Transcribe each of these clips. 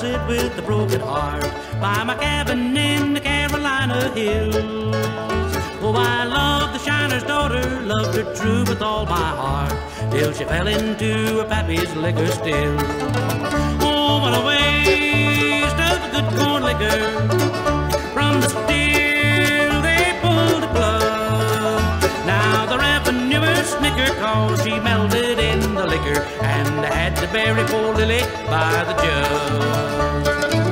sit with a broken heart by my cabin in the Carolina hills. Oh, I loved the shiner's daughter, loved her true with all my heart, till she fell into her pappy's liquor still. Oh, what a waste of good corn liquor. From the still they pulled the plug. Now the revenuer snicker, cause she melted in the liquor, and I had to bury poor Lily by the jug.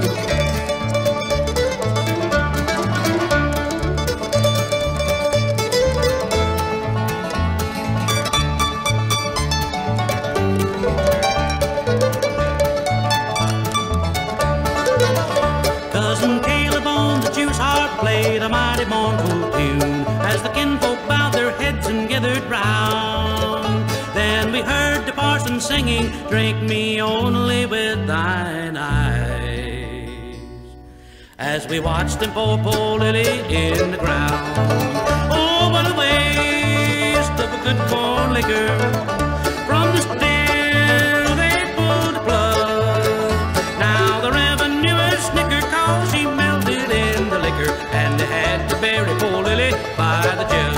Played a mighty mournful tune as the kinfolk bowed their heads and gathered round. Then we heard the parson singing, "Drink me only with thine eyes," as we watched them pour poor Lily in the ground. Oh, what a waste of a good corn liquor. From the still they pulled the plug. Now the revenuer snickered, cause she melted in the liquor, and they had to bury poor Lily by the jug.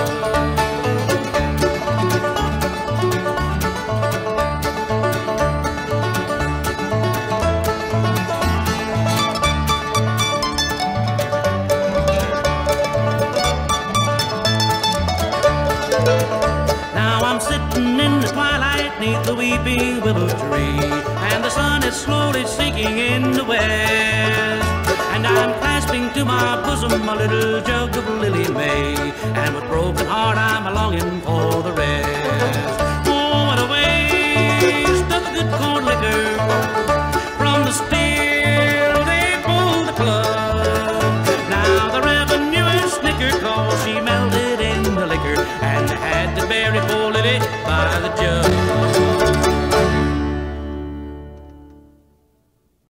Now I'm sitting in the twilight neath the weeping willow tree, and the sun is slowly sinking in the west, and I'm clasping to my bosom a little jug of Lily May, and with broken heart I'm a-longing for the rest. Oh, what a waste of the good corn liquor. From the still they pulled the plug. Now the revenuer snickered, cause she melted in the liquor, and they had to bury poor Lily by the jug.